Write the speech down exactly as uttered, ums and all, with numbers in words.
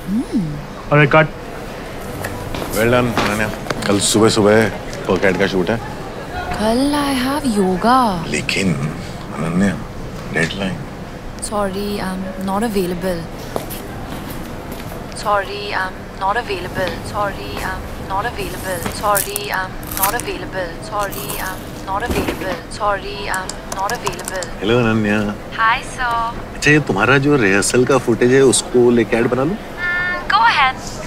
अरे cut. Well done Ananya. कल सुबह सुबह पर्क का शूट है। कल आई हैव योगा। लेकिन Ananya deadline. Sorry, I'm not available. Sorry, I'm not available. Sorry, I'm not available. Sorry, I'm not available. Sorry, I'm not available. Sorry, I'm not available. Hello Ananya. Hi, sir. अच्छा ये तुम्हारा जो rehearsal का footage है उसको लेके add बना लूं? Go ahead.